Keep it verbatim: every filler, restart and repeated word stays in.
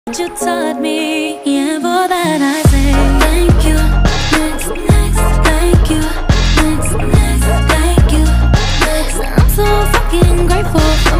You taught me, yeah, for that I say thank you, next, next, thank you, next, next, thank you, next. I'm so fucking grateful for